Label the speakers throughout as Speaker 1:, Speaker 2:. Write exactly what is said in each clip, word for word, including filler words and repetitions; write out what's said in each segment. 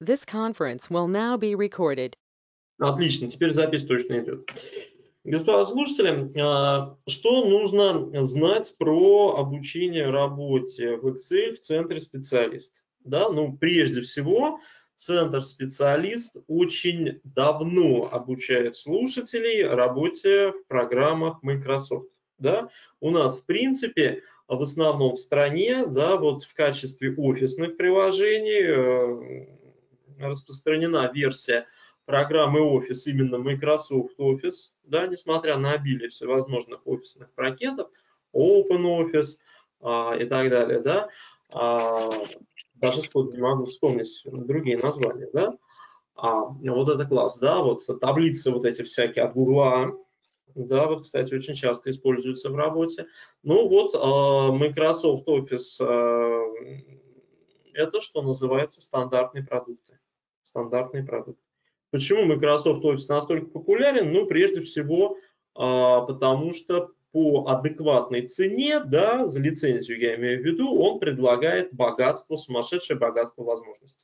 Speaker 1: This conference will now be recorded.
Speaker 2: Отлично, теперь запись точно идет. Господа слушатели, что нужно знать про обучение работе в Excel в Центре Специалист? Да, ну, прежде всего, Центр Специалист очень давно обучает слушателей работе в программах Microsoft. Да? У нас, в принципе, в основном в стране, да, вот в качестве офисных приложений распространена версия программы Office, именно Microsoft Office, да, несмотря на обилие всевозможных офисных пакетов, OpenOffice а, и так далее, да, а, даже сходу не могу вспомнить другие названия, да, а, вот это класс, да, вот таблицы вот эти всякие от Google, да, вот, кстати, очень часто используются в работе. Ну вот, а, Microsoft Office а, это, что называется, стандартные продукты, стандартные продукты. Почему Microsoft Office настолько популярен? Ну, прежде всего, потому что по адекватной цене, да, за лицензию я имею в виду, он предлагает богатство, сумасшедшее богатство возможностей.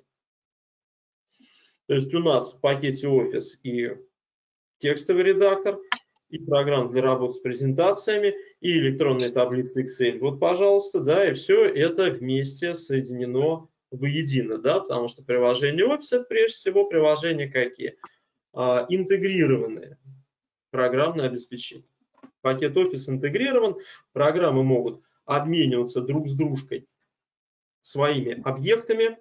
Speaker 2: То есть у нас в пакете Office и текстовый редактор, и программа для работы с презентациями, и электронные таблицы Excel. Вот, пожалуйста, да, и все это вместе соединено воедино, да, потому что приложение Office — это прежде всего приложения какие? А, интегрированные программное обеспечение. Пакет Office интегрирован, программы могут обмениваться друг с дружкой своими объектами.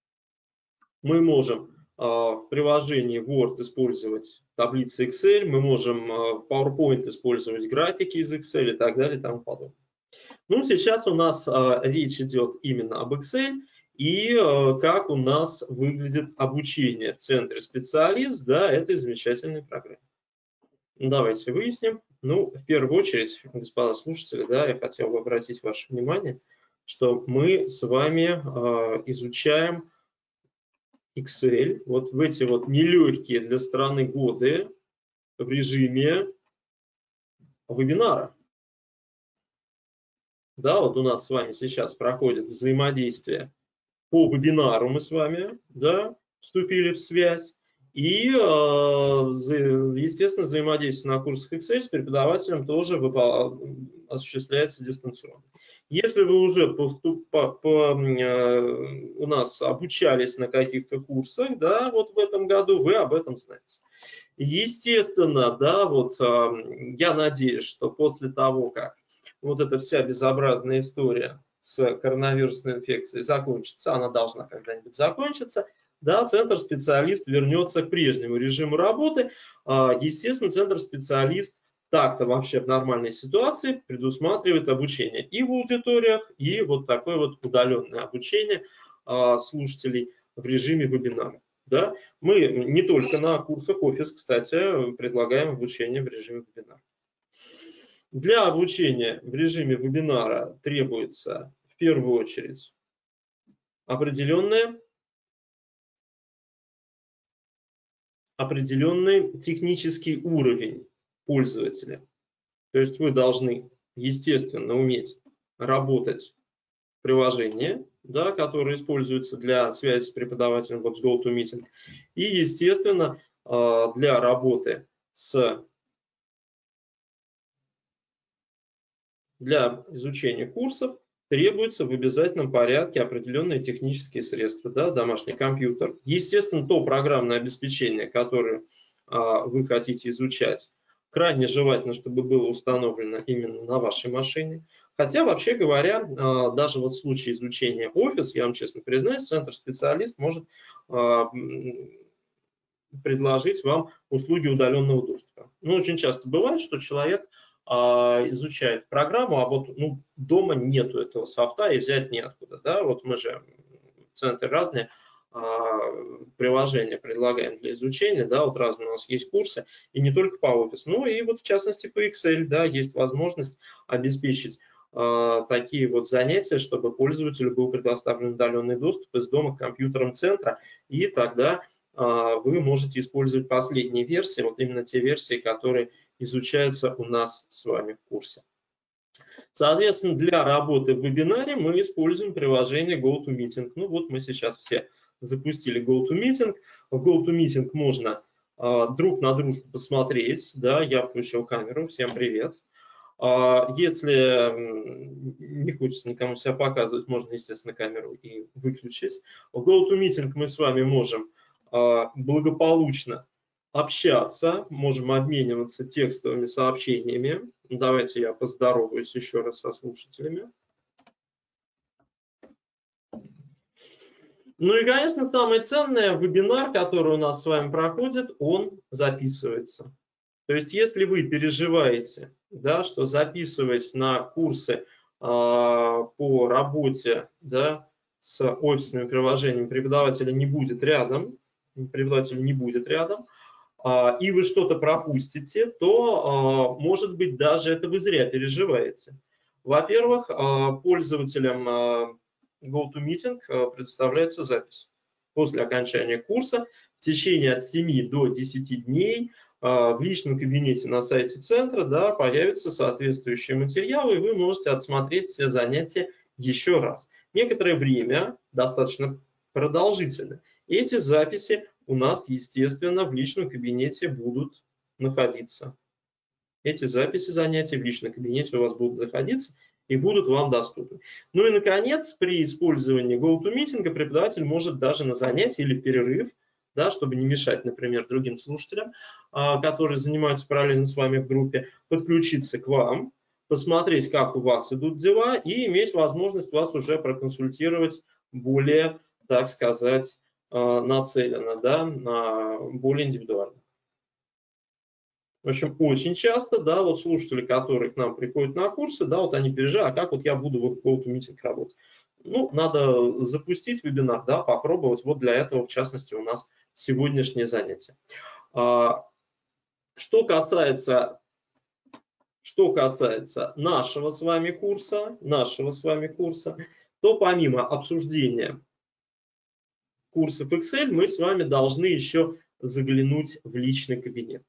Speaker 2: Мы можем а, в приложении Word использовать таблицы Excel, мы можем а, в PowerPoint использовать графики из Excel и так далее и тому подобное. Ну, сейчас у нас а, речь идет именно об Excel и а, как у нас выглядит обучение в Центре Специалист, да, этой замечательной программы. Давайте выясним. Ну, в первую очередь, господа слушатели, да, я хотел бы обратить ваше внимание, что мы с вами а, изучаем Excel вот в эти вот нелегкие для страны годы в режиме вебинара. Да, вот у нас с вами сейчас проходит взаимодействие по вебинару, мы с вами, да, вступили в связь. И, естественно, взаимодействие на курсах Excel с преподавателем тоже осуществляется дистанционно. Если вы уже поступ, по, по, у нас обучались на каких-то курсах, да, вот в этом году, вы об этом знаете. Естественно, да, вот я надеюсь, что после того, как вот эта вся безобразная история с коронавирусной инфекцией закончится, она должна когда-нибудь закончиться, да, Центр Специалист вернется к прежнему режиму работы. Естественно, Центр Специалист так-то вообще в нормальной ситуации предусматривает обучение и в аудиториях, и вот такое вот удаленное обучение слушателей в режиме вебинара. Да. Мы не только на курсах Office, кстати, предлагаем обучение в режиме вебинара. Для обучения в режиме вебинара требуется в первую очередь определенная определенный технический уровень пользователя. То есть вы должны, естественно, уметь работать в приложении, да, которое используется для связи с преподавателем, вот с GoToMeeting, и, естественно, для работы с для изучения курсов требуется в обязательном порядке определенные технические средства, да, домашний компьютер. Естественно, то программное обеспечение, которое а, вы хотите изучать, крайне желательно, чтобы было установлено именно на вашей машине. Хотя, вообще говоря, а, даже вот в случае изучения Office, я вам честно признаюсь, Центр Специалист может а, предложить вам услуги удаленного доступа. Но очень часто бывает, что человек изучает программу, а вот ну, дома нету этого софта и взять неоткуда. Да? Вот мы же в центре разные а, приложения предлагаем для изучения, да, вот разные у нас есть курсы, и не только по Office, ну и вот в частности по Excel, да, есть возможность обеспечить а, такие вот занятия, чтобы пользователю был предоставлен удаленный доступ из дома к компьютерам центра, и тогда а, вы можете использовать последние версии, вот именно те версии, которые изучаются у нас с вами в курсе. Соответственно, для работы в вебинаре мы используем приложение GoToMeeting. Ну вот мы сейчас все запустили GoToMeeting. В GoToMeeting можно а, друг на дружку посмотреть. Да, я включил камеру. Всем привет. А, если не хочется никому себя показывать, можно, естественно, камеру и выключить. В GoToMeeting мы с вами можем а, благополучно общаться, можем обмениваться текстовыми сообщениями. Давайте я поздороваюсь еще раз со слушателями. Ну и, конечно, самое ценное, вебинар, который у нас с вами проходит, он записывается. То есть, если вы переживаете, да, что записываясь на курсы э, по работе, да, с офисными приложениями, преподавателя не будет рядом, преподавателя не будет рядом, э, и вы что-то пропустите, то, э, может быть, даже это вы зря переживаете. Во-первых, э, пользователям э, GoToMeeting предоставляется запись. После окончания курса в течение от семи до десяти дней в личном кабинете на сайте центра, да, появятся соответствующие материалы, и вы можете отсмотреть все занятия еще раз. Некоторое время, достаточно продолжительно, эти записи у нас, естественно, в личном кабинете будут находиться. Эти записи занятий в личном кабинете у вас будут находиться и будут вам доступны. Ну и, наконец, при использовании GoToMeeting преподаватель может даже на занятии или в перерыв, да, чтобы не мешать, например, другим слушателям, которые занимаются параллельно с вами в группе, подключиться к вам, посмотреть, как у вас идут дела, и иметь возможность вас уже проконсультировать более, так сказать, нацеленно, да, более индивидуально. В общем, очень часто, да, вот слушатели, которые к нам приходят на курсы, да, вот они переживают, а как вот я буду вот в GoToMeeting работать? Ну, надо запустить вебинар, да, попробовать. Вот для этого, в частности, у нас сегодняшнее занятие. Что касается, что касается нашего с вами курса, нашего с вами курса, то помимо обсуждения курсов Excel, мы с вами должны еще заглянуть в личный кабинет.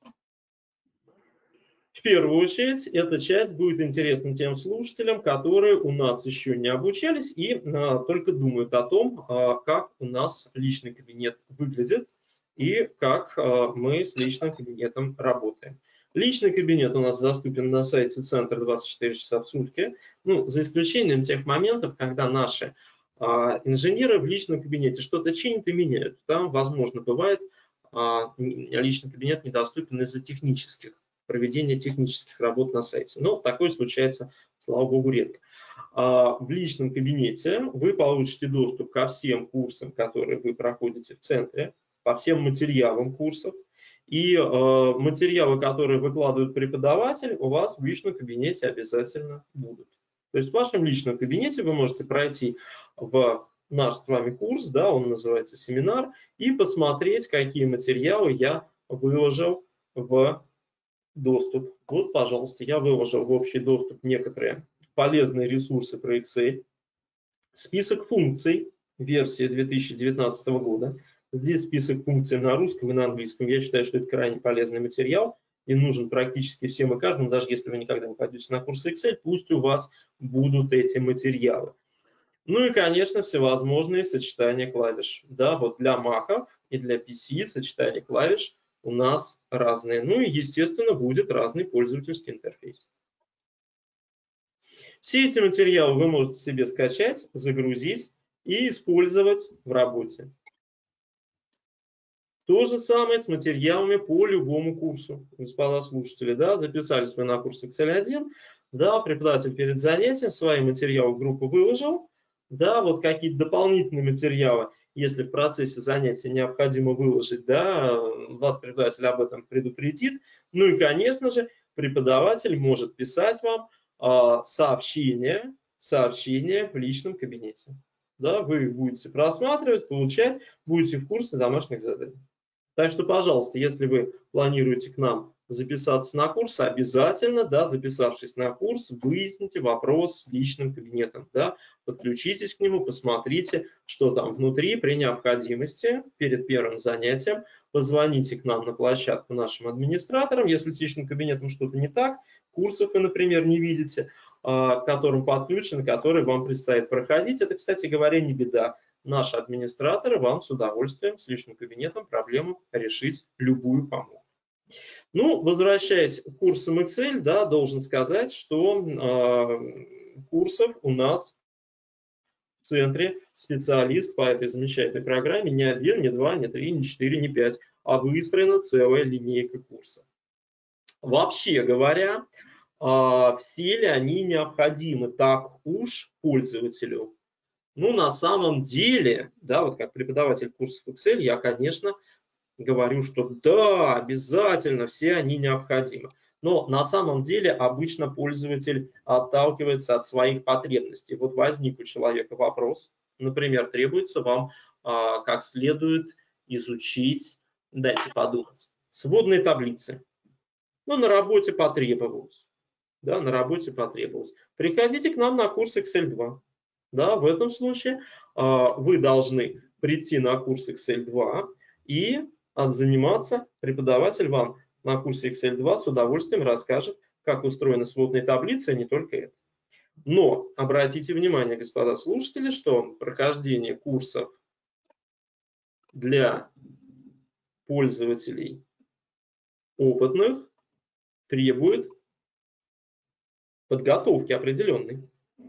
Speaker 2: В первую очередь, эта часть будет интересна тем слушателям, которые у нас еще не обучались и а, только думают о том, а, как у нас личный кабинет выглядит и как а, мы с личным кабинетом работаем. Личный кабинет у нас доступен на сайте Центра двадцать четыре часа в сутки, ну, за исключением тех моментов, когда наши а, инженеры в личном кабинете что-то чинят и меняют. Там, возможно, бывает, а, личный кабинет недоступен из-за технических проведения технических работ на сайте. Но такое случается, слава богу, редко. В личном кабинете вы получите доступ ко всем курсам, которые вы проходите в центре, по всем материалам курсов. И материалы, которые выкладывает преподаватель, у вас в личном кабинете обязательно будут. То есть в вашем личном кабинете вы можете пройти в наш с вами курс, да, он называется семинар, и посмотреть, какие материалы я выложил в доступ. Вот, пожалуйста, я выложил в общий доступ некоторые полезные ресурсы про Excel. Список функций версии две тысячи девятнадцатого года. Здесь список функций на русском и на английском. Я считаю, что это крайне полезный материал и нужен практически всем и каждому, даже если вы никогда не пойдете на курс Excel, пусть у вас будут эти материалы. Ну и, конечно, всевозможные сочетания клавиш. Да, вот для Mac'ов и для пи си сочетания клавиш у нас разные. Ну и, естественно, будет разный пользовательский интерфейс. Все эти материалы вы можете себе скачать, загрузить и использовать в работе. То же самое с материалами по любому курсу. Господа слушатели, да, записались вы на курс Excel один, да, преподаватель перед занятием свои материалы в группу выложил, да, вот какие-то дополнительные материалы, если в процессе занятия необходимо выложить, да, вас преподаватель об этом предупредит. Ну и, конечно же, преподаватель может писать вам а, сообщения, сообщения в личном кабинете. Да, вы их будете просматривать, получать, будете в курсе домашних заданий. Так что, пожалуйста, если вы планируете к нам записаться на курс, обязательно, да, записавшись на курс, выясните вопрос с личным кабинетом, да, подключитесь к нему, посмотрите, что там внутри, при необходимости, перед первым занятием, позвоните к нам на площадку нашим администраторам, если с личным кабинетом что-то не так, курсов вы, например, не видите, к которым подключены, которые вам предстоит проходить, это, кстати говоря, не беда. наши администраторы вам с удовольствием, с личным кабинетом проблему решить любую помогут. Ну, возвращаясь к курсам Excel, да, должен сказать, что э, курсов у нас в центре специалист по этой замечательной программе не один, не два, не три, не четыре, не пять, а выстроена целая линейка курсов. Вообще говоря, все ли они необходимы так уж пользователю? Ну, на самом деле, да, вот как преподаватель курсов Excel, я, конечно, говорю, что да, обязательно, все они необходимы. Но на самом деле обычно пользователь отталкивается от своих потребностей. Вот возник у человека вопрос, например, требуется вам а, как следует изучить, дайте подумать, сводные таблицы. Ну, на работе потребовалось. Да, на работе потребовалось. Приходите к нам на курс Excel два. Да, в этом случае а, вы должны прийти на курс Excel два и заниматься. Преподаватель вам на курсе Excel два с удовольствием расскажет, как устроены сводные таблицы, и не только это. Но обратите внимание, господа слушатели, что прохождение курсов для пользователей опытных требует подготовки определенной.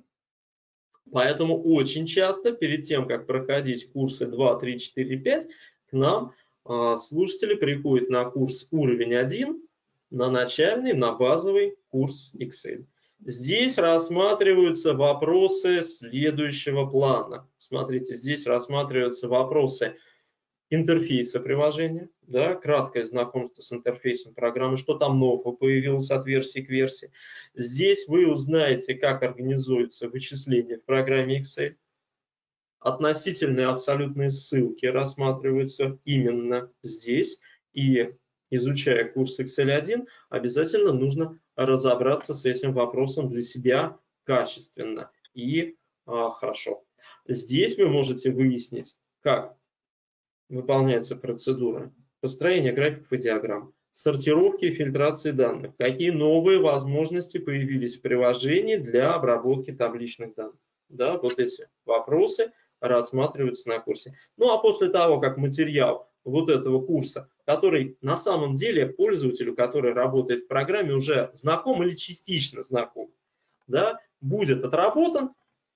Speaker 2: Поэтому очень часто перед тем, как проходить курсы два, три, четыре, пять, к нам а, слушатели приходят на курс уровень один, на начальный, на базовый курс Excel. Здесь рассматриваются вопросы следующего плана. Смотрите, здесь рассматриваются вопросы интерфейса приложения, да, краткое знакомство с интерфейсом программы, что там нового появилось от версии к версии. Здесь вы узнаете, как организуется вычисление в программе Excel. Относительные абсолютные ссылки рассматриваются именно здесь. И изучая курс Excel один, обязательно нужно разобраться с этим вопросом для себя качественно и а, хорошо. Здесь вы можете выяснить, как выполняется процедура построения графиков и диаграмм, сортировки и фильтрации данных, какие новые возможности появились в приложении для обработки табличных данных. Да, вот эти вопросы рассматриваются на курсе. Ну а после того, как материал вот этого курса, который на самом деле пользователю, который работает в программе, уже знаком или частично знаком, да, будет отработан,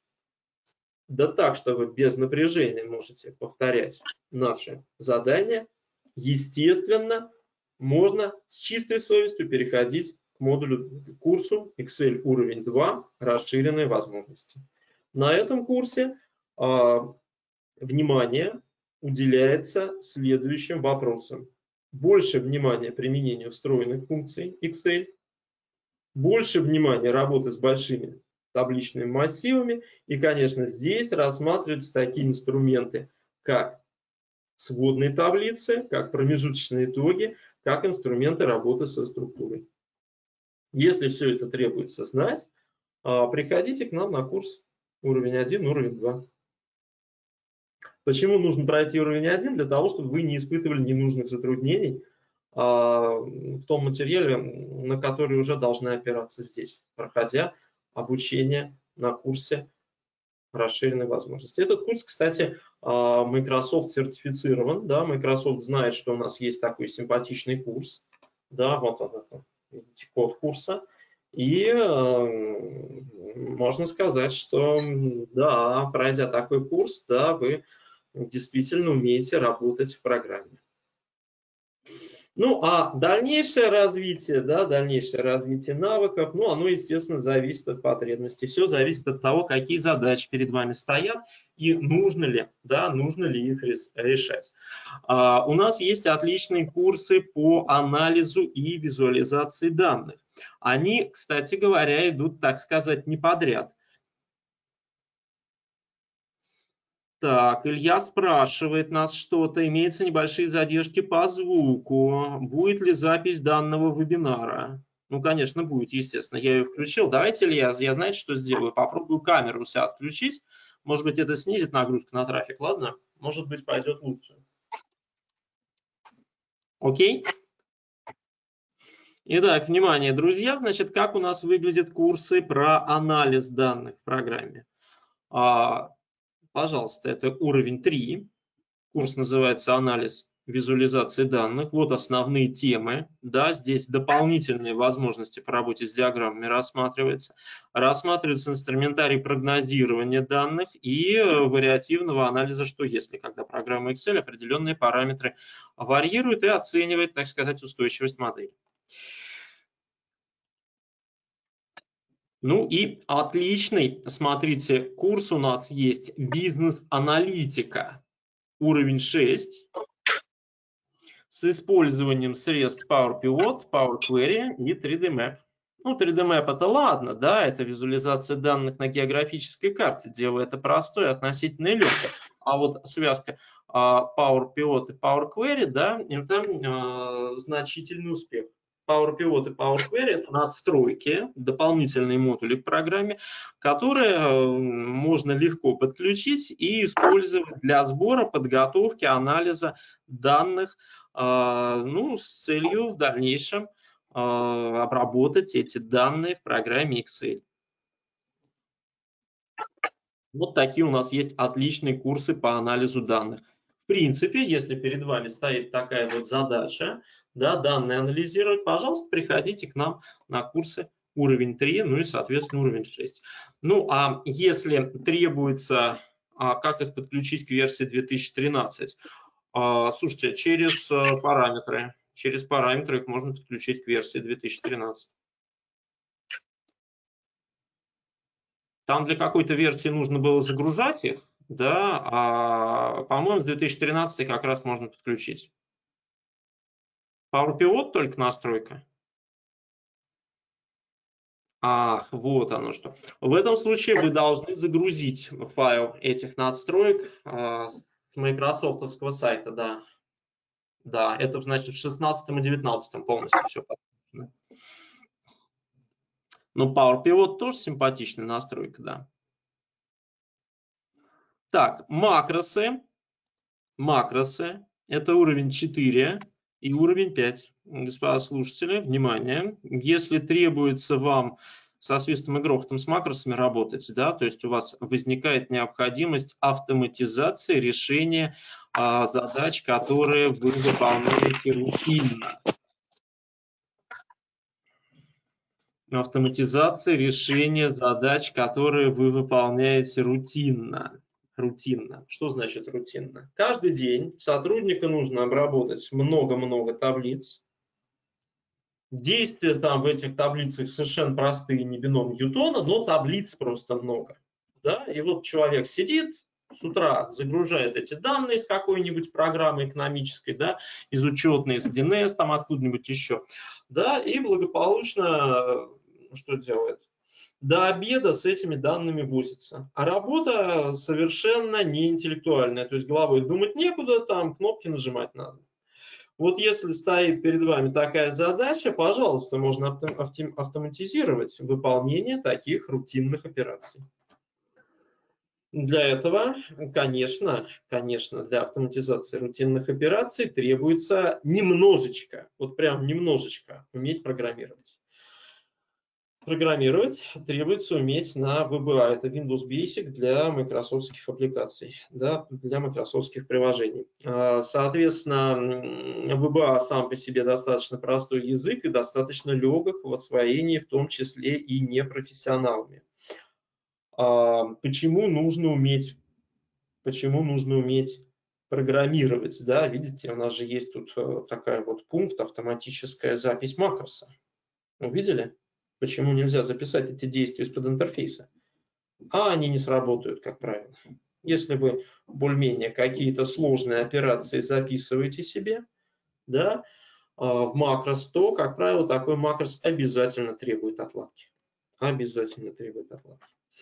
Speaker 2: да так, что вы без напряжения можете повторять наши задания, естественно, можно с чистой совестью переходить к модулю, к курсу Excel уровень два расширенные возможности. На этом курсе э, внимание уделяется следующим вопросам. Больше внимания применению встроенных функций Excel, больше внимания работы с большими табличными массивами. И, конечно, здесь рассматриваются такие инструменты, как сводные таблицы, как промежуточные итоги, как инструменты работы со структурой. Если все это требуется знать, приходите к нам на курс уровень один, уровень два. Почему нужно пройти уровень один? Для того, чтобы вы не испытывали ненужных затруднений в том материале, на который уже должны опираться здесь, проходя обучение на курсе расширенной возможности. Этот курс, кстати, Microsoft сертифицирован, да, Microsoft знает, что у нас есть такой симпатичный курс, да, вот он, это, видите, код курса, и э, можно сказать, что, да, пройдя такой курс, да, вы действительно умеете работать в программе. Ну, а дальнейшее развитие, да, дальнейшее развитие навыков, ну, оно, естественно, зависит от потребностей. Все зависит от того, какие задачи перед вами стоят и нужно ли, да, нужно ли их решать. А, у нас есть отличные курсы по анализу и визуализации данных. Они, кстати говоря, идут, так сказать, не подряд. Так, Илья спрашивает нас что-то. Имеются небольшие задержки по звуку. Будет ли запись данного вебинара? Ну, конечно, будет, естественно. Я ее включил. Давайте, Илья, я знаете, что сделаю? Попробую камеру у себя отключить. Может быть, это снизит нагрузку на трафик, ладно? Может быть, пойдет лучше. Окей? Итак, внимание, друзья. Значит, как у нас выглядят курсы про анализ данных в программе? Пожалуйста, это уровень три. Курс называется «Анализ визуализации данных». Вот основные темы. Да, здесь дополнительные возможности по работе с диаграммами рассматриваются. Рассматривается инструментарий прогнозирования данных и вариативного анализа «что если», когда программа Excel определенные параметры варьирует и оценивает, так сказать, устойчивость модели. Ну и отличный, смотрите, курс у нас есть «Бизнес-аналитика». Уровень шесть с использованием средств Power Pivot, Power Query и три дэ Map. Ну, три дэ Map это ладно, да, это визуализация данных на географической карте. Дело это простое, относительно легкое. А вот связка Power Pivot и Power Query, да, это э, значительный успех. Power Pivot и Power Query – это надстройки, дополнительные модули в программе, которые можно легко подключить и использовать для сбора, подготовки, анализа данных, ну, с целью в дальнейшем обработать эти данные в программе Excel. Вот такие у нас есть отличные курсы по анализу данных. В принципе, если перед вами стоит такая вот задача, да, данные анализировать, пожалуйста, приходите к нам на курсы уровень три, ну и, соответственно, уровень шесть. Ну, а если требуется, как их подключить к версии две тысячи тринадцать? Слушайте, через параметры. Через параметры их можно подключить к версии две тысячи тринадцать. Там для какой-то версии нужно было загружать их, да, а, по-моему, с две тысячи тринадцатой как раз можно подключить. Power Pivot только настройка. Ах, вот оно что. В этом случае вы должны загрузить файл этих надстроек а, с майкрософтовского сайта, да. Да, это значит в шестнадцатом и девятнадцатом полностью все подключено. Но Power Pivot тоже симпатичная настройка, да. Так, макросы. Макросы. Это уровень четыре и уровень пять. Господа слушатели, внимание. Если требуется вам со свистом и грохотом с макросами работать, да, то есть у вас возникает необходимость автоматизации решения а, задач, которые вы выполняете рутинно. Автоматизация решения задач, которые вы выполняете рутинно. Рутинно. Что значит рутинно? Каждый день сотруднику нужно обработать много-много таблиц. Действия там в этих таблицах совершенно простые, не бином Ньютона, но таблиц просто много. Да? И вот человек сидит, с утра загружает эти данные из какой-нибудь программы экономической, да, из учетной, из ди эн эс, там откуда-нибудь еще, да, и благополучно что делает? До обеда с этими данными возится. А работа совершенно не интеллектуальная, то есть головой думать некуда, там кнопки нажимать надо. Вот если стоит перед вами такая задача, пожалуйста, можно автоматизировать выполнение таких рутинных операций. Для этого, конечно, конечно, для автоматизации рутинных операций требуется немножечко, вот прям немножечко уметь программировать. Программировать требуется уметь на ви би эй, это Windows Basic для майкрософтских аппликаций, да, для майкрософтских приложений. Соответственно, ви би эй сам по себе достаточно простой язык и достаточно легок в освоении, в том числе и непрофессионалами. Почему нужно уметь, почему нужно уметь программировать? Да? Видите, у нас же есть тут такая вот пункт автоматическая запись макроса. Увидели? Почему нельзя записать эти действия из-под интерфейса? А они не сработают, как правило. Если вы более-менее какие-то сложные операции записываете себе, да, в макрос, то, как правило, такой макрос обязательно требует отладки. Обязательно требует отладки.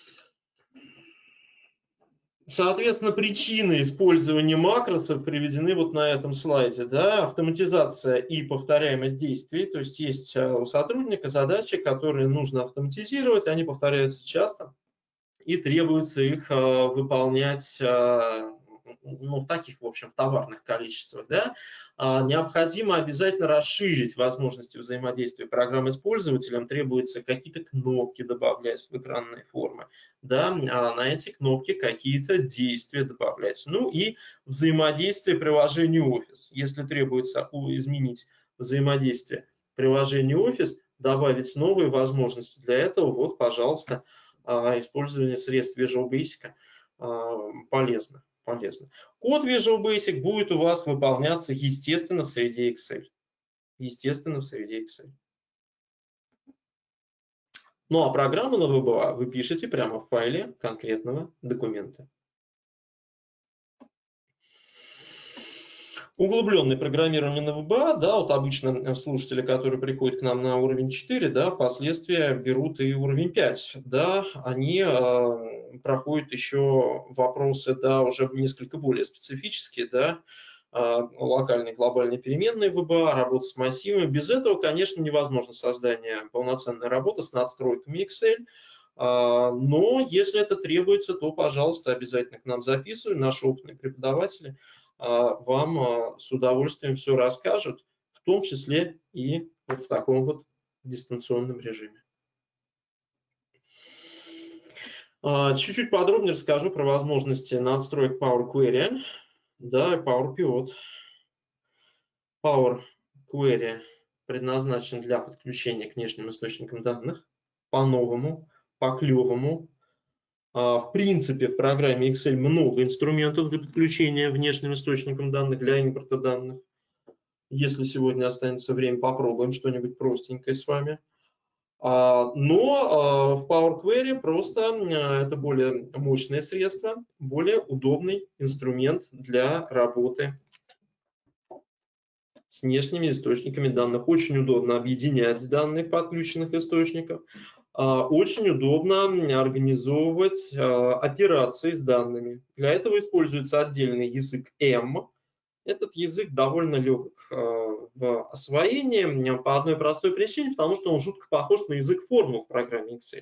Speaker 2: Соответственно, причины использования макросов приведены вот на этом слайде. Да? Автоматизация и повторяемость действий. То есть есть у сотрудника задачи, которые нужно автоматизировать, они повторяются часто, и требуется их выполнять ну, в таких, в общем, в товарных количествах, да, необходимо обязательно расширить возможности взаимодействия программы с пользователем, требуется какие-то кнопки добавлять в экранные формы, да, а на эти кнопки какие-то действия добавлять. Ну и взаимодействие приложения Office. Если требуется изменить взаимодействие приложения Office, добавить новые возможности для этого, вот, пожалуйста, использование средств Visual Basic полезно. полезно. Код Visual Basic будет у вас выполняться, естественно, в среде Excel. Естественно, в среде Excel. Ну а программу на ви би эй вы пишете прямо в файле конкретного документа. Углубленное программирование на ви би эй, да, вот обычно слушатели, которые приходят к нам на уровень четыре, да, впоследствии берут и уровень пять, да, они э, проходят еще вопросы, да, уже несколько более специфические, да, э, локальные глобальные переменные ви би эй, работа с массивами. Без этого, конечно, невозможно создание полноценной работы с надстройками Excel. Но если это требуется, то, пожалуйста, обязательно к нам записывай. Наши опытные преподаватели вам с удовольствием все расскажут, в том числе и вот в таком вот дистанционном режиме. Чуть-чуть подробнее расскажу про возможности надстроек Power Query, да, и Power Pivot. Power Query предназначен для подключения к внешним источникам данных по-новому, по-клевому. В принципе, в программе Excel много инструментов для подключения внешним источникам данных, для импорта данных. Если сегодня останется время, попробуем что-нибудь простенькое с вами. Но в Power Query просто это более мощное средство, более удобный инструмент для работы с внешними источниками данных. Очень удобно объединять данные подключенных источников. Очень удобно организовывать операции с данными. Для этого используется отдельный язык эм. Этот язык довольно легок в освоении по одной простой причине, потому что он жутко похож на язык формул в программе Excel.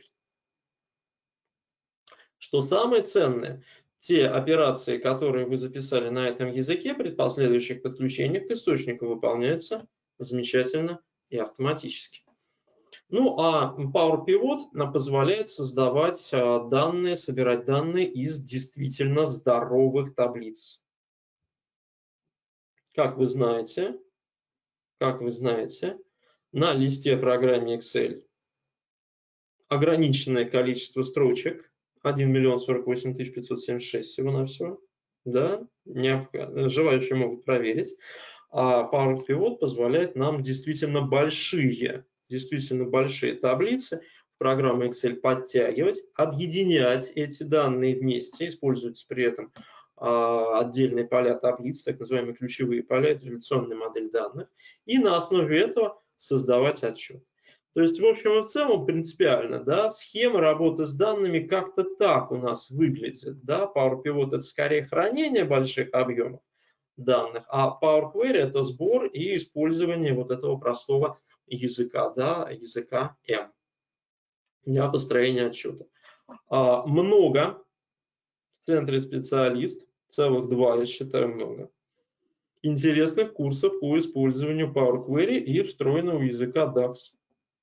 Speaker 2: Что самое ценное, те операции, которые вы записали на этом языке, при последующих подключениях к источнику выполняются замечательно и автоматически. Ну а Power Pivot позволяет создавать данные, собирать данные из действительно здоровых таблиц. Как вы знаете, как вы знаете, на листе программы Excel ограниченное количество строчек, один миллион сорок восемь тысяч пятьсот семьдесят шесть всего-навсего, да, желающие могут проверить. А Power Pivot позволяет нам действительно большие, действительно большие таблицы в программу Excel подтягивать, объединять эти данные вместе, используются при этом отдельные поля таблиц, так называемые ключевые поля, это реляционная модель данных, и на основе этого создавать отчет. То есть, в общем и в целом, принципиально, да, схема работы с данными как-то так у нас выглядит, да, Power Pivot это скорее хранение больших объемов данных, а Power Query это сбор и использование вот этого простого языка, да, языка эм для построения отчета. Много в центре специалист, целых два, я считаю, много интересных курсов по использованию Power Query и встроенного языка дакс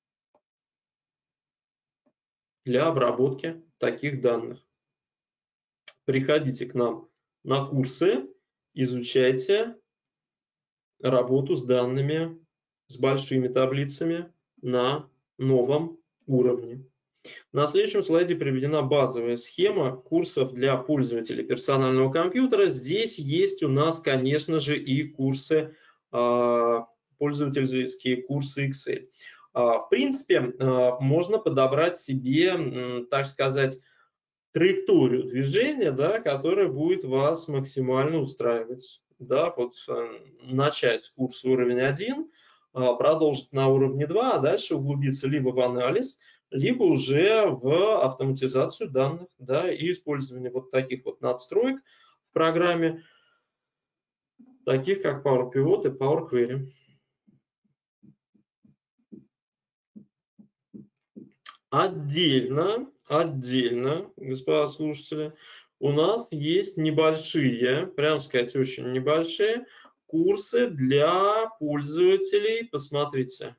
Speaker 2: для обработки таких данных. Приходите к нам на курсы, изучайте работу с данными, с большими таблицами на новом уровне. На следующем слайде приведена базовая схема курсов для пользователей персонального компьютера. Здесь есть у нас, конечно же, и курсы, пользовательские курсы Excel. В принципе, можно подобрать себе, так сказать, траекторию движения, да, которая будет вас максимально устраивать. Да, вот начать курс уровень один, продолжить на уровне два, а дальше углубиться либо в анализ, либо уже в автоматизацию данных, да, и использование вот таких вот надстроек в программе, таких как Power Pivot и Power Query. Отдельно, отдельно, господа слушатели, у нас есть небольшие, прям сказать, очень небольшие курсы для пользователей. Посмотрите.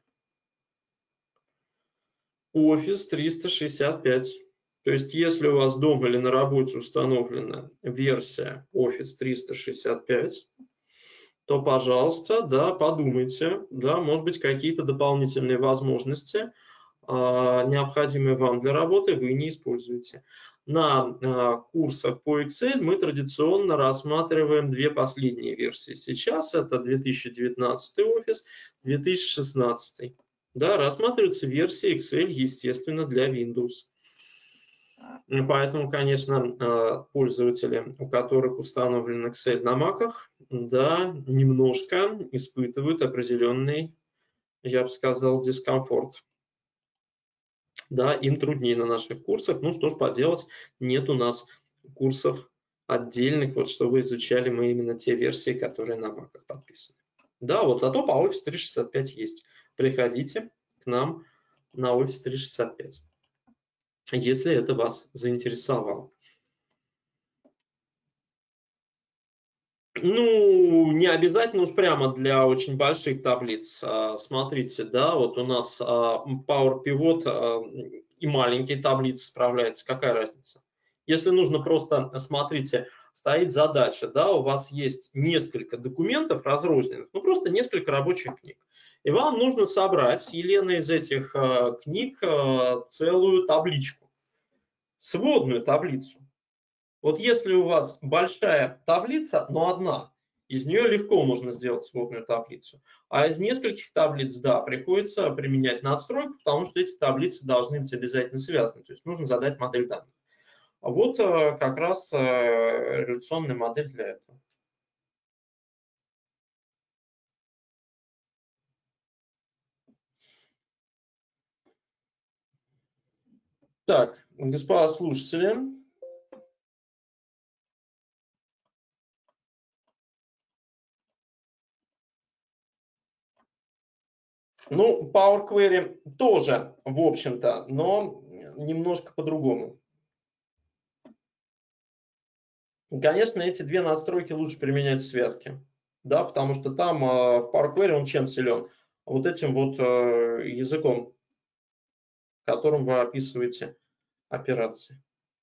Speaker 2: Office триста шестьдесят пять. То есть, если у вас дома или на работе установлена версия Office триста шестьдесят пять, то, пожалуйста, да, подумайте, да, может быть, какие-то дополнительные возможности, а, необходимые вам для работы, вы не используете. На а, курсах по Excel мы традиционно рассматриваем две последние версии. Сейчас это две тысячи девятнадцатый Office, две тысячи шестнадцатый. Да, рассматриваются версии Excel, естественно, для Windows. Поэтому, конечно, пользователи, у которых установлен Excel на Mac'ах, да, немножко испытывают определенный, я бы сказал, дискомфорт. Да, им труднее на наших курсах. Ну что ж поделать, нет у нас курсов отдельных, вот чтобы изучали мы именно те версии, которые на Mac'ах подписаны. Да, вот зато по Office триста шестьдесят пять есть. Приходите к нам на Office триста шестьдесят пять, если это вас заинтересовало. Ну, не обязательно уж прямо для очень больших таблиц. Смотрите, да, вот у нас Power Pivot и маленькие таблицы справляются. Какая разница? Если нужно просто, смотрите, стоит задача, да, у вас есть несколько документов разрозненных, ну просто несколько рабочих книг. И вам нужно собрать, Елена, из этих книг целую табличку, сводную таблицу. Вот если у вас большая таблица, но одна, из нее легко можно сделать сводную таблицу. А из нескольких таблиц, да, приходится применять надстройку, потому что эти таблицы должны быть обязательно связаны. То есть нужно задать модель данных. А вот как раз реляционная модель для этого. Так, господа слушатели. Ну, Power Query тоже, в общем-то, но немножко по-другому. Конечно, эти две настройки лучше применять в связке, да, потому что там в Power Query он чем силен? Вот этим вот языком, которым вы описываете операции.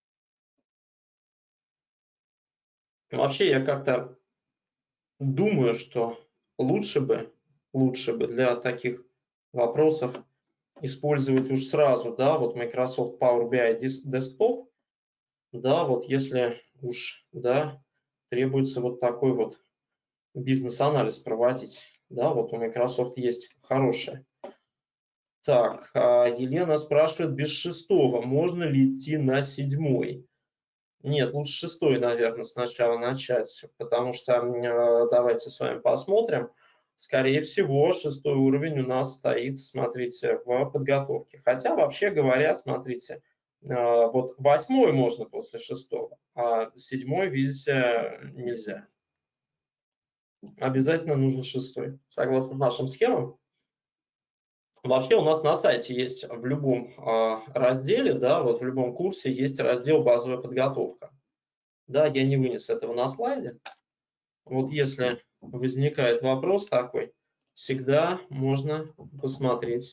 Speaker 2: Вообще я как-то думаю, что лучше бы, лучше бы для таких вопросов использовать уж сразу, да, вот Microsoft Power би ай Desktop, да, вот если уж, да, требуется вот такой вот бизнес-анализ проводить, да, вот у Microsoft есть хорошая. Так, Елена спрашивает, без шестого можно ли идти на седьмой? Нет, лучше шестой, наверное, сначала начать, потому что давайте с вами посмотрим. Скорее всего, шестой уровень у нас стоит, смотрите, в подготовке. Хотя, вообще говоря, смотрите, вот восьмой можно после шестого, а седьмой, видите, нельзя. Обязательно нужен шестой, согласно нашим схемам. Вообще у нас на сайте есть в любом разделе, да, вот в любом курсе есть раздел «Базовая подготовка». Да, я не вынес этого на слайде. Вот если возникает вопрос такой, всегда можно посмотреть.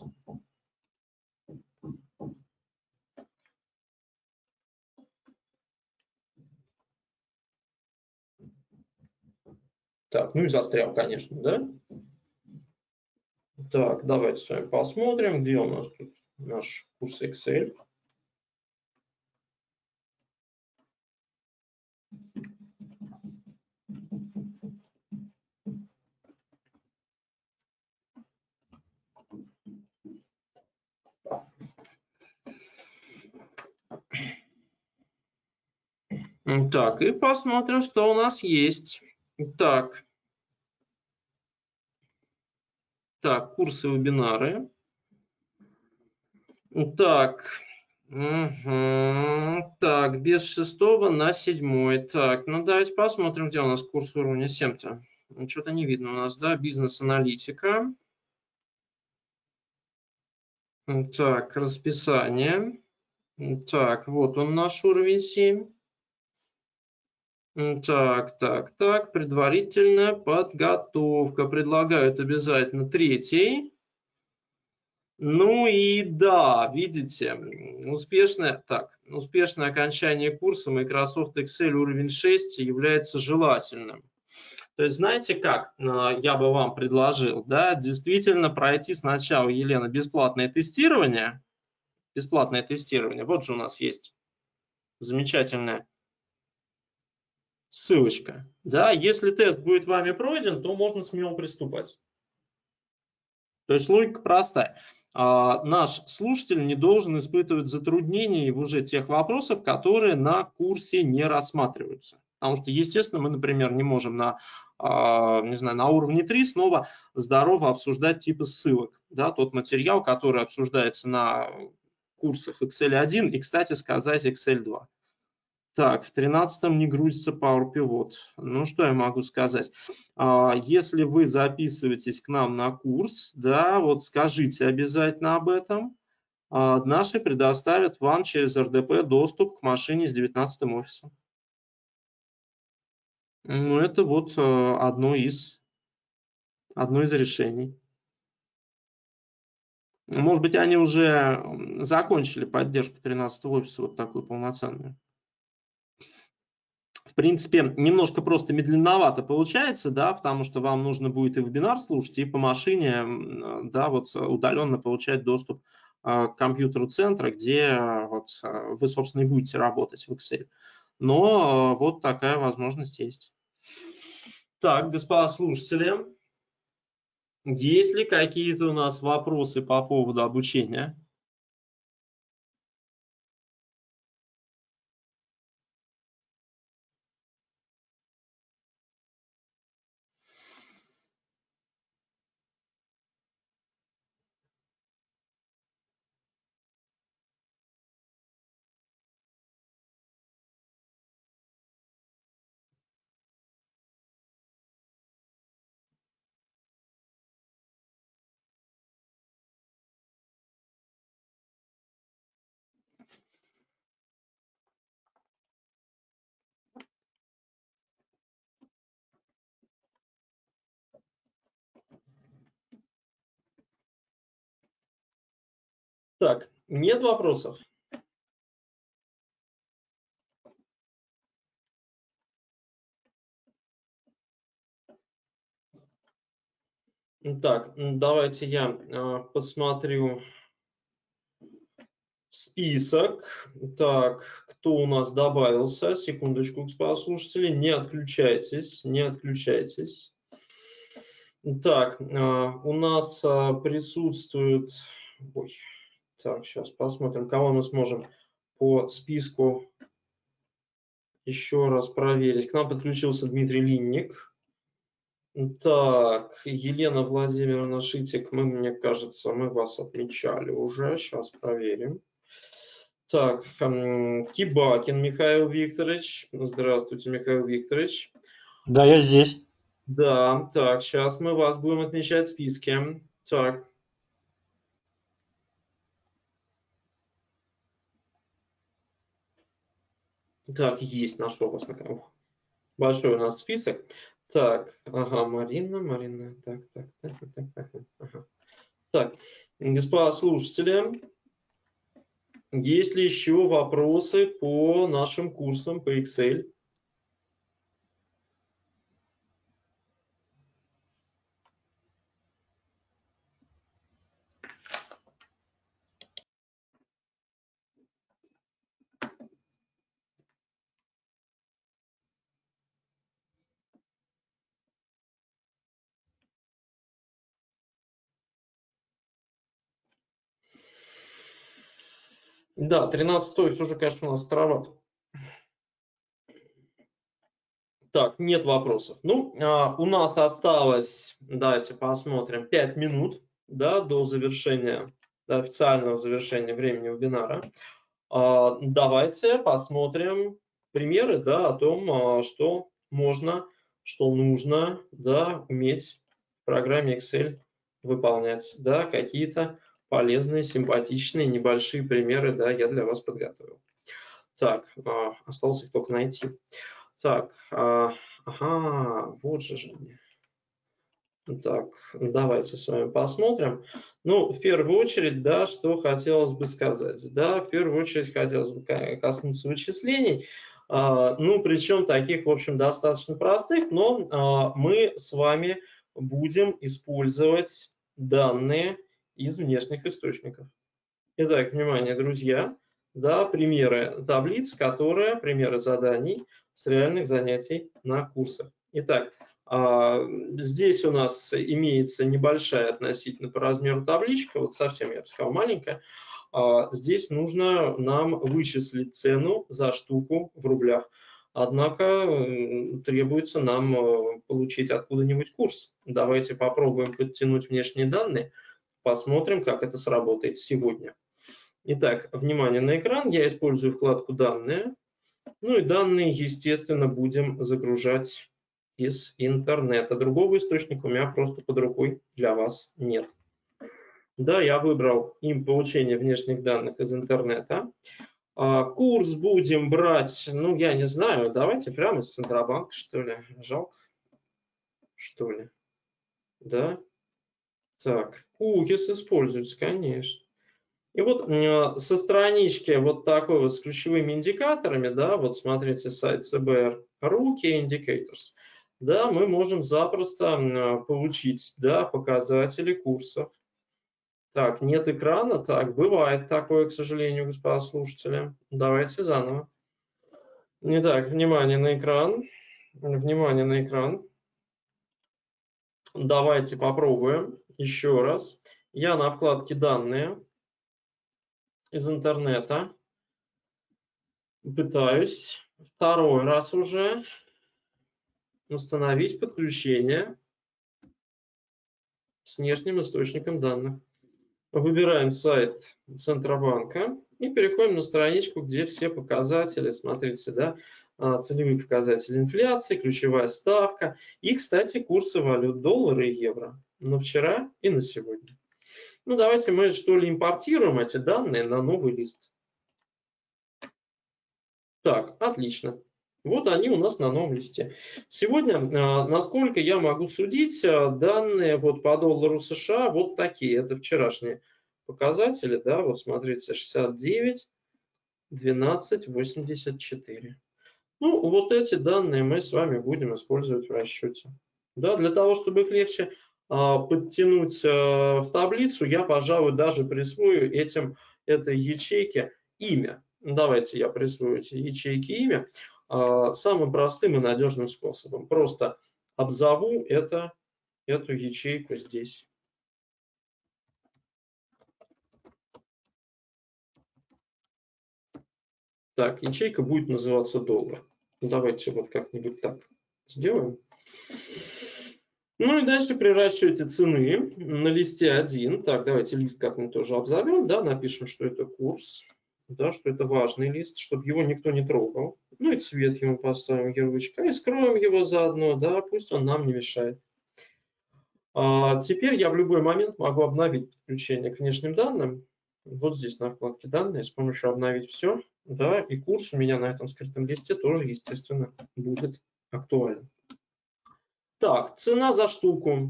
Speaker 2: Так, ну и застрял, конечно, да? Так, давайте с вами посмотрим, где у нас тут наш курс Excel. Так, и посмотрим, что у нас есть. Так, так, курсы, вебинары. Так, угу. Так, без шестого на седьмой. Так, ну давайте посмотрим, где у нас курс уровня семь-то. Что-то не видно у нас, да, бизнес-аналитика. Так, расписание. Так, вот он наш уровень семь. Так, так, так, предварительная подготовка. Предлагают обязательно третий. Ну и да, видите, успешное, так, успешное окончание курса Microsoft Excel уровень шесть является желательным. То есть, знаете как, я бы вам предложил, да, действительно пройти сначала, Елена, бесплатное тестирование. Бесплатное тестирование. Вот же у нас есть замечательная ссылочка. Да, если тест будет вами пройден, то можно смело приступать. То есть логика простая. А, наш слушатель не должен испытывать затруднений в уже тех вопросах, которые на курсе не рассматриваются. Потому что, естественно, мы, например, не можем на, а, не знаю, на уровне три снова здорово обсуждать типы ссылок. Да, тот материал, который обсуждается на курсах Excel один и, кстати сказать, Excel два. Так, в тринадцатом не грузится Power Pivot. Ну, что я могу сказать? Если вы записываетесь к нам на курс, да, вот скажите обязательно об этом. Наши предоставят вам через эр дэ пэ доступ к машине с девятнадцатым офисом. Ну, это вот одно из, одно из решений. Может быть, они уже закончили поддержку тринадцатого офиса, вот такую полноценную. В принципе, немножко просто медленновато получается, да, потому что вам нужно будет и вебинар слушать, и по машине, да, вот удаленно получать доступ к компьютеру центра, где вот вы, собственно, и будете работать в Excel. Но вот такая возможность есть. Так, господа слушатели, есть ли какие-то у нас вопросы по поводу обучения? Так, нет вопросов? Так, давайте я посмотрю список. Так, кто у нас добавился? Секундочку, господа слушатели, не отключайтесь, не отключайтесь. Так, у нас присутствует... Ой, так, сейчас посмотрим, кого мы сможем по списку еще раз проверить. К нам подключился Дмитрий Линник. Так, Елена Владимировна Шитик, мы, мне кажется, мы вас отмечали уже. Сейчас проверим. Так, Кибакин Михаил Викторович. Здравствуйте, Михаил Викторович.
Speaker 3: Да, я здесь.
Speaker 2: Да, так, сейчас мы вас будем отмечать в списке. Так. Так, есть, нашел вас. Большой у нас список. Так, ага, Марина, Марина, так, так, так, так, так, ага. Так, господа слушатели, есть ли еще вопросы по нашим курсам по Excel? Да, тринадцать офис уже, конечно, у нас староват. Так, нет вопросов. Ну, а, у нас осталось, давайте посмотрим, пять минут, да, до завершения, до официального завершения времени вебинара. А, давайте посмотрим примеры, да, о том, а, что можно, что нужно, да, уметь в программе Excel выполнять, да, какие-то полезные, симпатичные, небольшие примеры, да, я для вас подготовил. Так, а, осталось их только найти. Так, а, ага, вот же же мне. Так, давайте с вами посмотрим. Ну, в первую очередь, да, что хотелось бы сказать. Да, в первую очередь хотелось бы коснуться вычислений. А, ну, причем таких, в общем, достаточно простых, но а, мы с вами будем использовать данные из внешних источников. Итак, внимание, друзья, да, примеры таблиц, которые, примеры заданий с реальных занятий на курсах. Итак, здесь у нас имеется небольшая относительно по размеру табличка, вот совсем, я бы сказал, маленькая. Здесь нужно нам вычислить цену за штуку в рублях. Однако требуется нам получить откуда-нибудь курс. Давайте попробуем подтянуть внешние данные, посмотрим, как это сработает сегодня. Итак, внимание на экран. Я использую вкладку «Данные». Ну и данные, естественно, будем загружать из интернета. Другого источника у меня просто под рукой для вас нет. Да, я выбрал им получение внешних данных из интернета. А, курс будем брать, ну, я не знаю, давайте прямо из Центробанка, что ли. Жалко, что ли. Да. Так, кукис используются, конечно. И вот со странички вот такой вот с ключевыми индикаторами, да, вот смотрите сайт си би эр точка ру, Key Indicators, да, мы можем запросто получить, да, показатели курсов. Так, нет экрана, так, бывает такое, к сожалению, господа слушатели. Давайте заново. Итак, внимание на экран, внимание на экран. Давайте попробуем еще раз. Я на вкладке «Данные» из интернета. Пытаюсь второй раз уже установить подключение с внешним источником данных. Выбираем сайт Центробанка и переходим на страничку, где все показатели, смотрите, да, целевые показатели инфляции, ключевая ставка и, кстати, курсы валют доллара и евро на вчера и на сегодня. Ну, давайте мы, что ли, импортируем эти данные на новый лист. Так, отлично. Вот они у нас на новом листе. Сегодня, насколько я могу судить, данные вот по доллару США вот такие. Это вчерашние показатели, да, вот смотрите, шестьдесят девять, двенадцать, восемьдесят четыре. Ну, вот эти данные мы с вами будем использовать в расчете. Да, для того, чтобы их легче а, подтянуть а, в таблицу, я, пожалуй, даже присвою этим, этой ячейке имя. Давайте я присвою эти ячейки имя а, самым простым и надежным способом. Просто обзову это, эту ячейку здесь. Так, ячейка будет называться доллар. Давайте вот как-нибудь так сделаем. Ну и дальше при расчете цены на листе один, так, давайте лист как-нибудь тоже обзовем, да, напишем, что это курс, да, что это важный лист, чтобы его никто не трогал. Ну и цвет ему поставим ярлычка и скроем его заодно, да, пусть он нам не мешает. А теперь я в любой момент могу обновить подключение к внешним данным. Вот здесь на вкладке «Данные» с помощью «Обновить все», да, и курс у меня на этом скрытом листе тоже, естественно, будет актуален. Так, цена за штуку.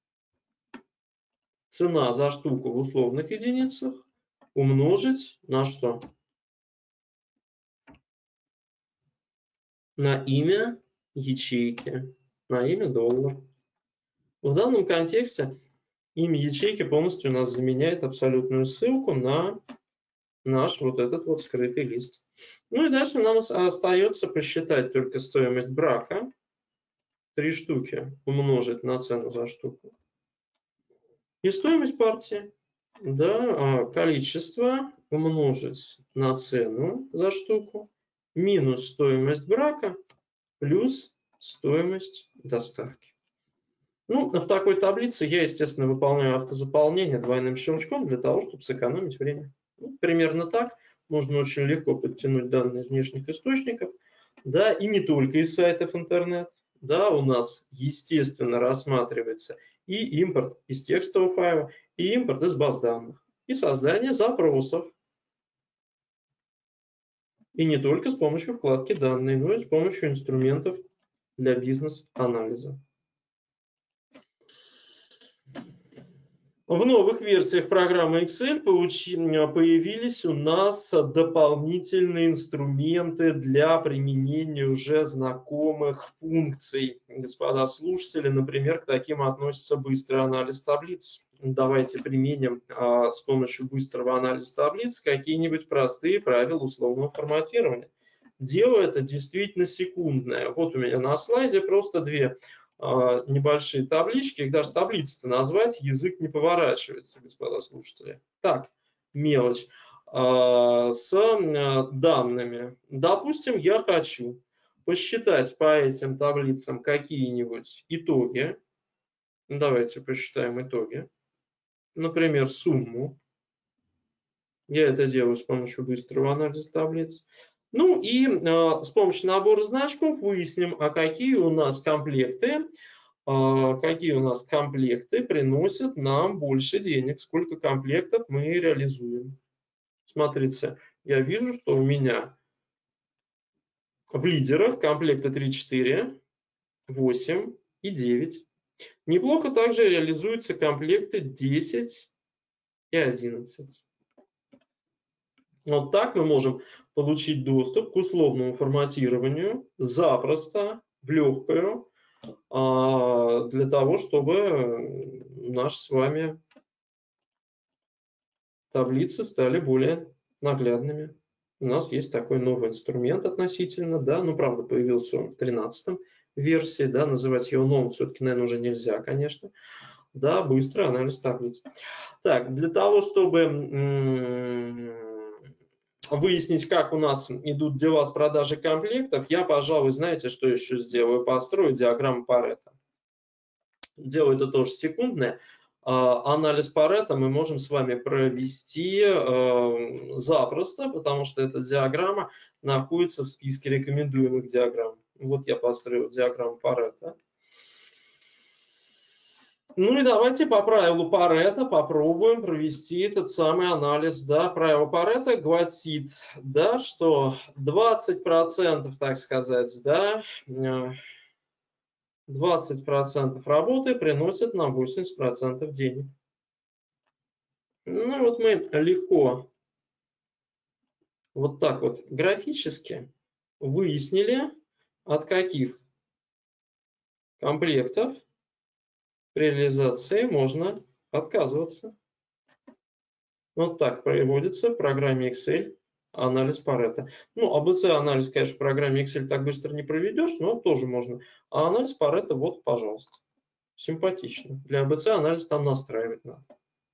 Speaker 2: Цена за штуку в условных единицах умножить на что? На имя ячейки, на имя доллар. В данном контексте имя ячейки полностью у нас заменяет абсолютную ссылку на наш вот этот вот скрытый лист. Ну и дальше нам остается посчитать только стоимость брака. Три штуки умножить на цену за штуку. И стоимость партии. Да, количество умножить на цену за штуку минус стоимость брака плюс стоимость доставки. Ну, в такой таблице я, естественно, выполняю автозаполнение двойным щелчком для того, чтобы сэкономить время. Ну, примерно так. Можно очень легко подтянуть данные из внешних источников, да, и не только из сайтов интернет. Да, у нас, естественно, рассматривается и импорт из текстового файла, и импорт из баз данных, и создание запросов. И не только с помощью вкладки «Данные», но и с помощью инструментов для бизнес-анализа. В новых версиях программы Excel появились у нас дополнительные инструменты для применения уже знакомых функций. Господа слушатели, например, к таким относится быстрый анализ таблиц. Давайте применим а, с помощью быстрого анализа таблиц какие-нибудь простые правила условного форматирования. Дело это действительно секундное. Вот у меня на слайде просто две небольшие таблички, их даже таблицы-то назвать язык не поворачивается, господа слушатели. Так, мелочь. С данными. Допустим, я хочу посчитать по этим таблицам какие-нибудь итоги. Давайте посчитаем итоги. Например, сумму. Я это делаю с помощью быстрого анализа таблиц. Ну и э, с помощью набора значков выясним, а какие у нас комплекты, э, какие у нас комплекты приносят нам больше денег, сколько комплектов мы реализуем. Смотрите, я вижу, что у меня в лидерах комплекты три, четыре, восемь и девять. Неплохо также реализуются комплекты десять и одиннадцать. Вот так мы можем получить доступ к условному форматированию запросто, в легкую, для того, чтобы наши с вами таблицы стали более наглядными. У нас есть такой новый инструмент относительно, да, ну, правда, появился он в тринадцатой версии, да, называть его новым все-таки, наверное, уже нельзя, конечно. Да, быстрый анализ таблиц. Так, для того, чтобы выяснить, как у нас идут дела с продажей комплектов, я, пожалуй, знаете, что еще сделаю? Построю диаграмму Парето. Дело это тоже секундное. Анализ Парето мы можем с вами провести запросто, потому что эта диаграмма находится в списке рекомендуемых диаграмм. Вот я построил диаграмму Парето. Ну и давайте по правилу Парето попробуем провести этот самый анализ. Да, правило Парето гласит, да, что двадцать процентов, так сказать, да, двадцать процентов работы приносит нам восемьдесят процентов денег. Ну вот мы легко вот так вот графически выяснили, от каких комплектов при реализации можно отказываться. Вот так проводится в программе Excel анализ Парето. Ну, эй би си-анализ, конечно, в программе Excel так быстро не проведешь, но тоже можно. А анализ Парето, вот, пожалуйста. Симпатично. Для эй би си-анализа там настраивать надо.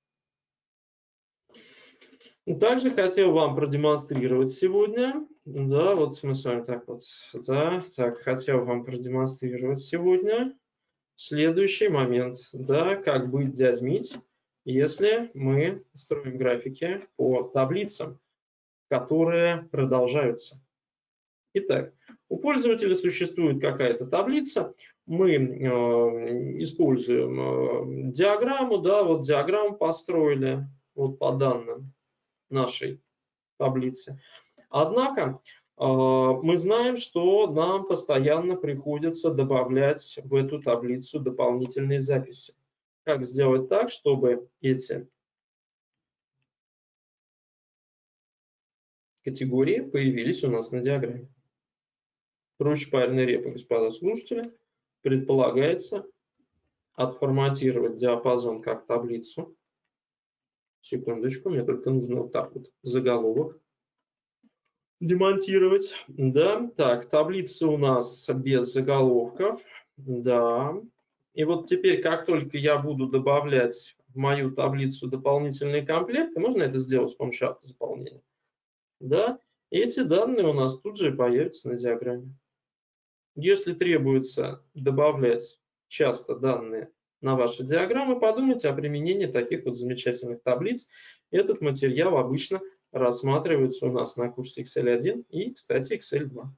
Speaker 2: Также хотел вам продемонстрировать сегодня, да, вот мы с вами так вот, да, так, хотел вам продемонстрировать сегодня следующий момент, да, как быть дядь-мить, если мы строим графики по таблицам, которые продолжаются. Итак, у пользователя существует какая-то таблица, мы э, используем э, диаграмму, да, вот диаграмму построили вот по данным нашей таблицы. Однако э, мы знаем, что нам постоянно приходится добавлять в эту таблицу дополнительные записи. Как сделать так, чтобы эти категории появились у нас на диаграмме? Проще парной репы, господа слушатели, предполагается отформатировать диапазон как таблицу. Секундочку, мне только нужно вот так вот заголовок демонтировать. Да, так, таблица у нас без заголовков. Да. И вот теперь, как только я буду добавлять в мою таблицу дополнительные комплекты, можно это сделать с помощью автозаполнения. Да, эти данные у нас тут же появятся на диаграмме. Если требуется добавлять часто данные на ваши диаграммы, подумайте о применении таких вот замечательных таблиц. Этот материал обычно рассматривается у нас на курсе Excel один и, кстати, Excel два.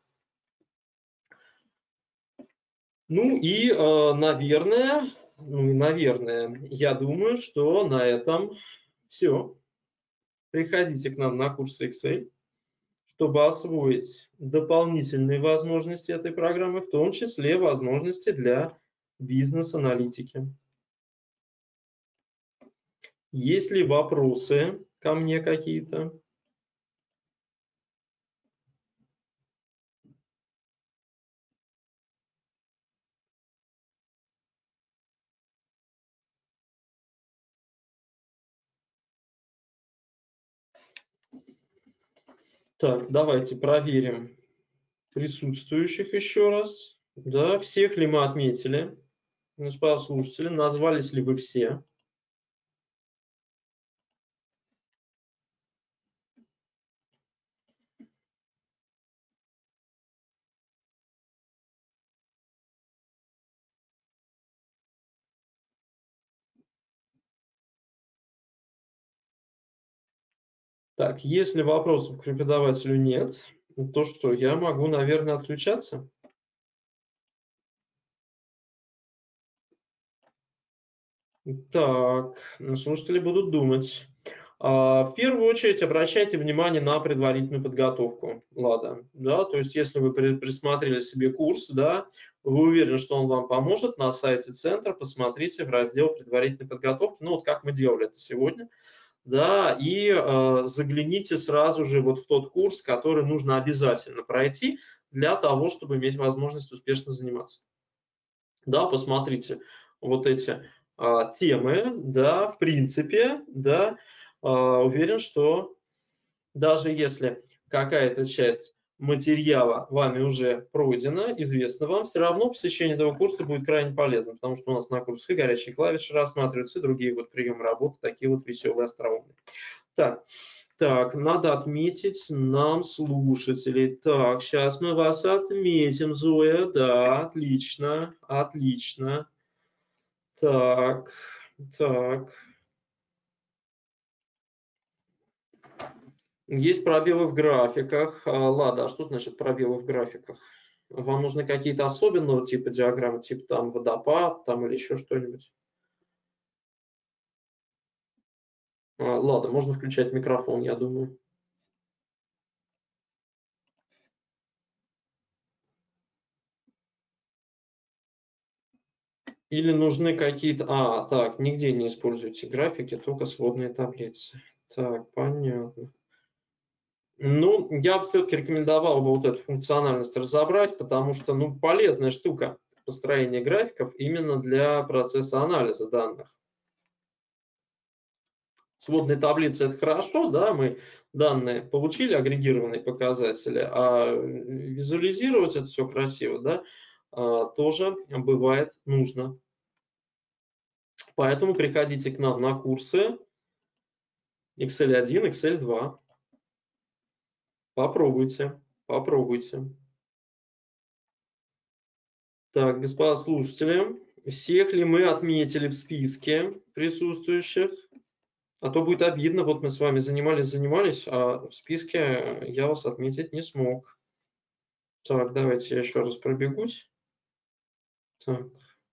Speaker 2: Ну и, наверное, ну и, наверное, я думаю, что на этом все. Приходите к нам на курсы Excel, чтобы освоить дополнительные возможности этой программы, в том числе возможности для бизнес-аналитики. Есть ли вопросы ко мне какие-то? Так, давайте проверим присутствующих еще раз. Да, всех ли мы отметили? Господа слушатели, назвались ли вы все? Так, если вопросов к преподавателю нет, то что, я могу, наверное, отключаться? Так, слушатели будут думать. В первую очередь обращайте внимание на предварительную подготовку. Ладно, да, то есть если вы присмотрели себе курс, да, вы уверены, что он вам поможет, на сайте центра посмотрите в раздел предварительной подготовки, ну вот как мы делали это сегодня, да, и э, загляните сразу же вот в тот курс, который нужно обязательно пройти для того, чтобы иметь возможность успешно заниматься. Да, посмотрите вот эти э, темы, да, в принципе, да, э, уверен, что даже если какая-то часть материала вами уже пройдена, известна вам, все равно посещение этого курса будет крайне полезно, потому что у нас на курсе горячие клавиши рассматриваются и другие вот приемы работы, такие вот веселые, остроумные. Так, так, надо отметить нам слушателей. Так, сейчас мы вас отметим, Зоя. Да, отлично, отлично. Так, так. Есть пробелы в графиках. Ладно, а что значит пробелы в графиках? Вам нужны какие-то особенного типа диаграммы, типа там водопад, там или еще что-нибудь? Ладно, можно включать микрофон, я думаю. Или нужны какие-то... А, так, нигде не используйте графики, только сводные таблицы. Так, понятно. Ну, я бы все-таки рекомендовал бы вот эту функциональность разобрать, потому что, ну, полезная штука построение графиков именно для процесса анализа данных. Сводные таблицы – это хорошо, да, мы данные получили, агрегированные показатели, а визуализировать это все красиво, да, тоже бывает нужно. Поэтому приходите к нам на курсы икс эл один, икс эл два. Попробуйте, попробуйте. Так, господа слушатели, всех ли мы отметили в списке присутствующих? А то будет обидно, вот мы с вами занимались, занимались, а в списке я вас отметить не смог. Так, давайте я еще раз пробегусь. Так.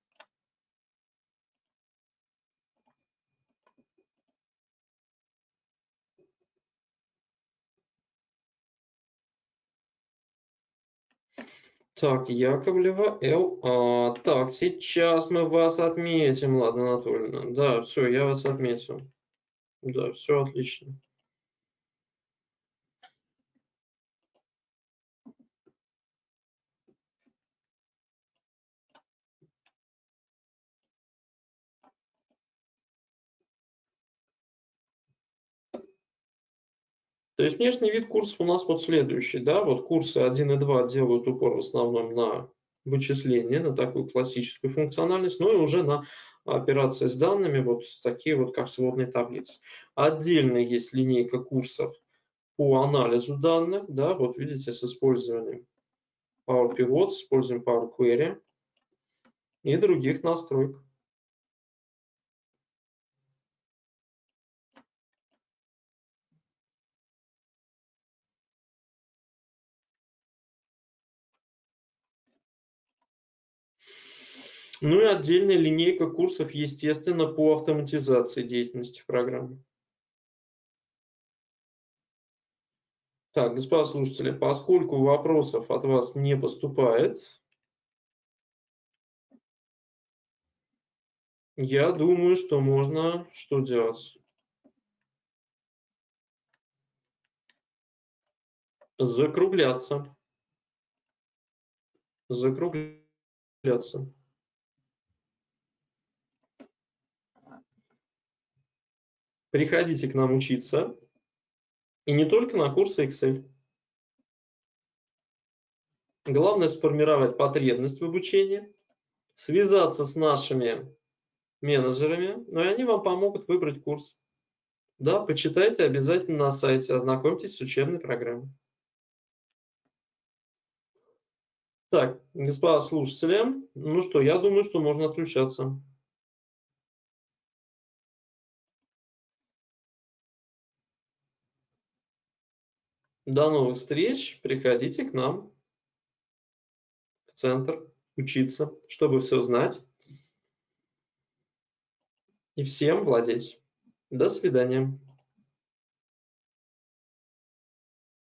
Speaker 2: Так, Яковлева, Л. А, так, сейчас мы вас отметим, ладно, Анатольевна. Да, все, я вас отметил. Да, все отлично. То есть внешний вид курсов у нас вот следующий, да, вот курсы один и два делают упор в основном на вычисление, на такую классическую функциональность, но и уже на операции с данными, вот такие вот как сводные таблицы. Отдельно есть линейка курсов по анализу данных, да, вот видите, с использованием Power Pivot, с использованием Power Query и других настроек. Ну и отдельная линейка курсов, естественно, по автоматизации деятельности программы. Так, господа слушатели, поскольку вопросов от вас не поступает, я думаю, что можно что делать? Закругляться. Закругляться. Приходите к нам учиться. И не только на курсы Excel. Главное сформировать потребность в обучении, связаться с нашими менеджерами, ну и они вам помогут выбрать курс. Да, почитайте обязательно на сайте, ознакомьтесь с учебной программой. Так, господа слушатели, ну что, я думаю, что можно отключаться. До новых встреч, приходите к нам в центр учиться, чтобы все знать и всем владеть. До свидания.